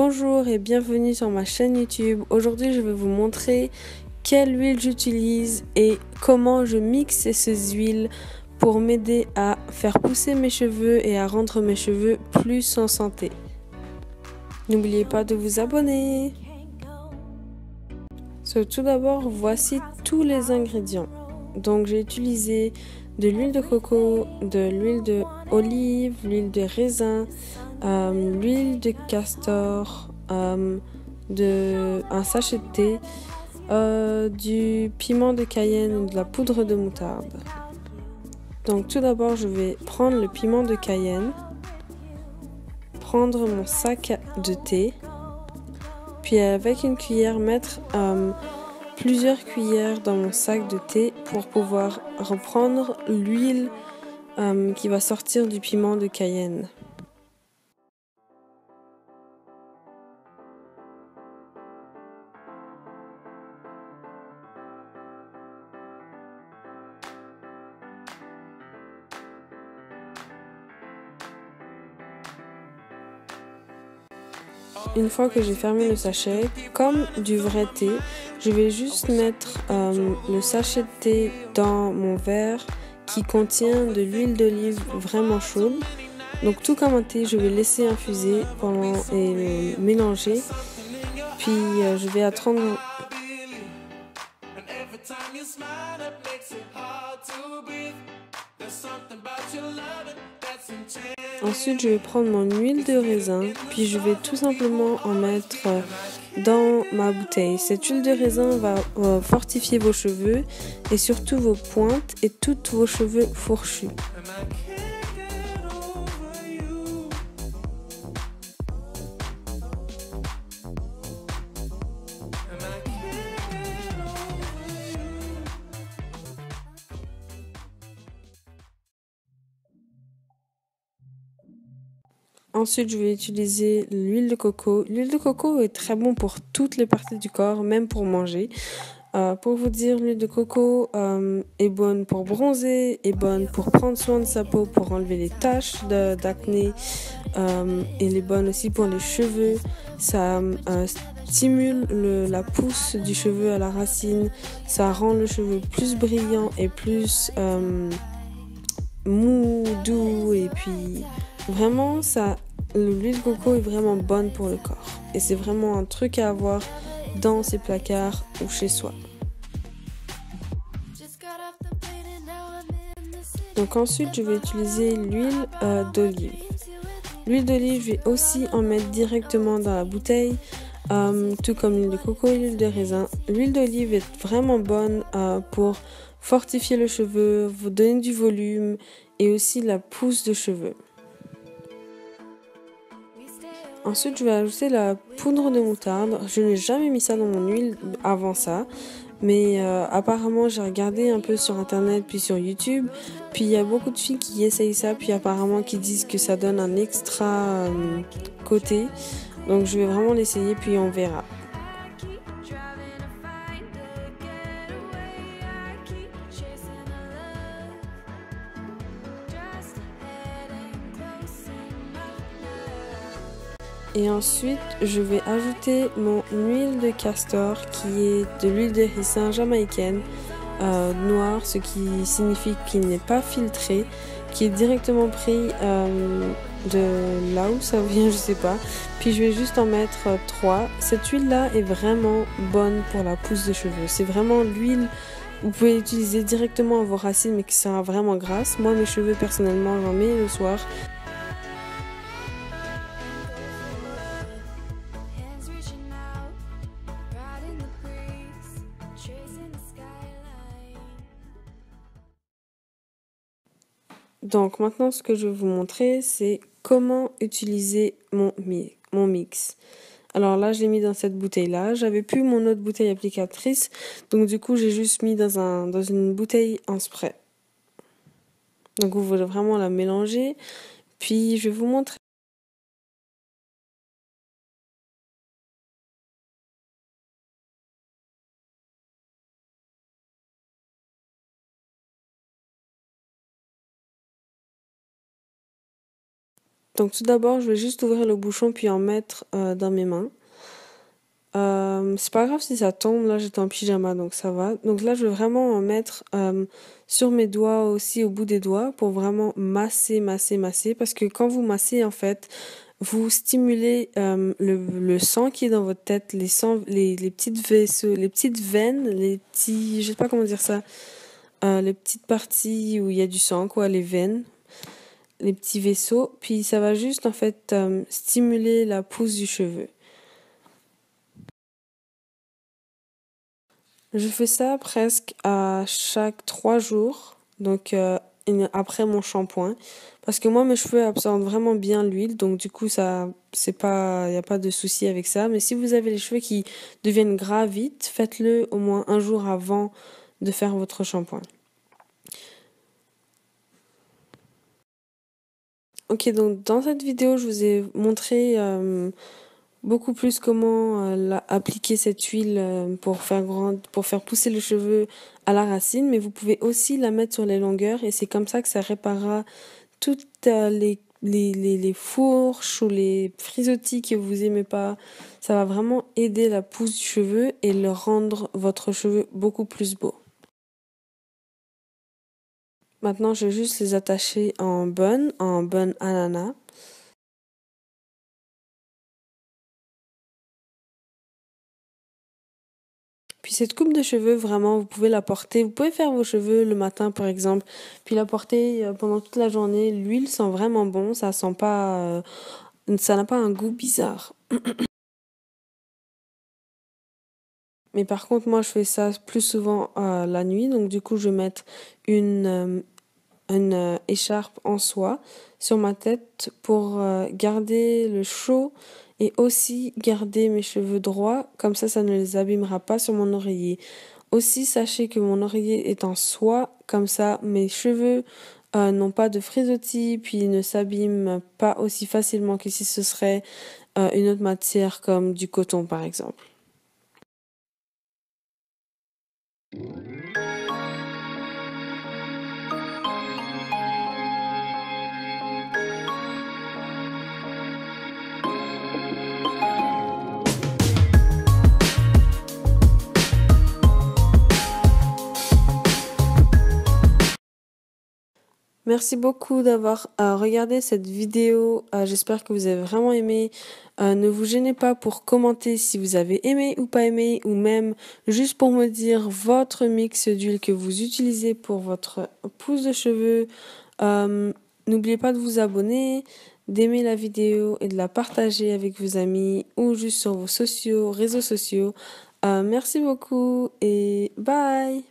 Bonjour et bienvenue sur ma chaîne YouTube. Aujourd'hui, je vais vous montrer quelle huile j'utilise et comment je mixe ces huiles pour m'aider à faire pousser mes cheveux et à rendre mes cheveux plus en santé. N'oubliez pas de vous abonner. Tout d'abord, voici tous les ingrédients. Donc, j'ai utilisé de l'huile de coco, de l'huile d'olive, l'huile de raisin, l'huile de castor, un sachet de thé, du piment de Cayenne et de la poudre de moutarde. Donc tout d'abord, je vais prendre le piment de Cayenne, prendre mon sac de thé, puis avec une cuillère mettre plusieurs cuillères dans mon sac de thé pour pouvoir reprendre l'huile qui va sortir du piment de Cayenne. Une fois que j'ai fermé le sachet, comme du vrai thé, je vais juste mettre le sachet de thé dans mon verre qui contient de l'huile d'olive vraiment chaude. Donc tout comme un thé, je vais laisser infuser et le mélanger. Puis je vais attendre. Ensuite, je vais prendre mon huile de raisin, puis je vais tout simplement en mettre dans ma bouteille. Cette huile de raisin va fortifier vos cheveux et surtout vos pointes et tous vos cheveux fourchus. Ensuite, je vais utiliser l'huile de coco. L'huile de coco est très bon pour toutes les parties du corps, même pour manger. Pour vous dire, l'huile de coco est bonne pour bronzer, est bonne pour prendre soin de sa peau, pour enlever les taches d'acné. Elle est bonne aussi pour les cheveux. Ça stimule la pousse du cheveu à la racine. Ça rend le cheveu plus brillant et plus mou, doux. Et puis vraiment, l'huile de coco est vraiment bonne pour le corps. Et c'est vraiment un truc à avoir dans ses placards ou chez soi. Donc ensuite, je vais utiliser l'huile d'olive. L'huile d'olive, je vais aussi en mettre directement dans la bouteille, tout comme l'huile de coco et l'huile de raisin. L'huile d'olive est vraiment bonne pour fortifier le cheveu, vous donner du volume et aussi la pousse de cheveux. Ensuite, je vais ajouter la poudre de moutarde. Je n'ai jamais mis ça dans mon huile avant ça. Mais apparemment, j'ai regardé un peu sur internet puis sur YouTube. Puis il y a beaucoup de filles qui essayent ça. Puis apparemment qui disent que ça donne un extra côté. Donc je vais vraiment l'essayer puis on verra. Et ensuite, je vais ajouter mon huile de castor qui est de l'huile de ricin jamaïcaine noire, ce qui signifie qu'il n'est pas filtré, qui est directement pris de là où ça vient, je sais pas. Puis je vais juste en mettre 3. Cette huile-là est vraiment bonne pour la pousse de cheveux. C'est vraiment l'huile que vous pouvez utiliser directement à vos racines mais qui sera vraiment grasse. Moi, mes cheveux, personnellement, j'en mets le soir. Donc maintenant, ce que je vais vous montrer, c'est comment utiliser mon mix. Alors là, je l'ai mis dans cette bouteille-là. J'avais plus mon autre bouteille applicatrice, donc du coup, j'ai juste mis dans une bouteille en spray. Donc vous voulez vraiment la mélanger, puis je vais vous montrer. Donc tout d'abord, je vais juste ouvrir le bouchon puis en mettre dans mes mains. C'est pas grave si ça tombe, là j'étais en pyjama donc ça va. Donc là je vais vraiment en mettre sur mes doigts aussi, au bout des doigts, pour vraiment masser, masser, masser. Parce que quand vous massez en fait, vous stimulez le sang qui est dans votre tête, les petites vaisseaux, les petites veines, les petits, je sais pas comment dire ça, les petites parties où il y a du sang, quoi, les veines, les petits vaisseaux. Puis ça va juste en fait stimuler la pousse du cheveu. Je fais ça presque à chaque 3 jours, donc après mon shampoing, parce que moi mes cheveux absorbent vraiment bien l'huile, donc du coup ça, c'est pas, y a pas de souci avec ça. Mais si vous avez les cheveux qui deviennent gras vite, faites-le au moins un jour avant de faire votre shampoing. Ok, donc dans cette vidéo, je vous ai montré beaucoup plus comment appliquer cette huile pour faire pousser le cheveu à la racine, mais vous pouvez aussi la mettre sur les longueurs et c'est comme ça que ça réparera toutes les fourches ou les frisottis que vous aimez pas. Ça va vraiment aider la pousse du cheveu et le rendre votre cheveu beaucoup plus beau. Maintenant, je vais juste les attacher en bun ananas. Puis cette coupe de cheveux, vraiment, vous pouvez la porter. Vous pouvez faire vos cheveux le matin, par exemple, puis la porter pendant toute la journée. L'huile sent vraiment bon, ça sent pas, ça n'a pas un goût bizarre. Mais par contre, moi, je fais ça plus souvent la nuit, donc du coup, je vais mettre une écharpe en soie sur ma tête pour garder le chaud et aussi garder mes cheveux droits, comme ça ne les abîmera pas sur mon oreiller. Aussi, sachez que mon oreiller est en soie, comme ça mes cheveux n'ont pas de frisottis, puis ne s'abîment pas aussi facilement que si ce serait une autre matière comme du coton par exemple. Merci beaucoup d'avoir regardé cette vidéo. J'espère que vous avez vraiment aimé. Ne vous gênez pas pour commenter si vous avez aimé ou pas aimé, ou même juste pour me dire votre mix d'huile que vous utilisez pour votre pousse de cheveux. N'oubliez pas de vous abonner, d'aimer la vidéo et de la partager avec vos amis ou juste sur vos réseaux sociaux. Merci beaucoup et bye!